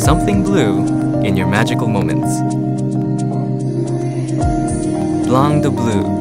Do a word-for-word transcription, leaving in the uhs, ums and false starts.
something blue in your magical moments. Blanc de Bleu.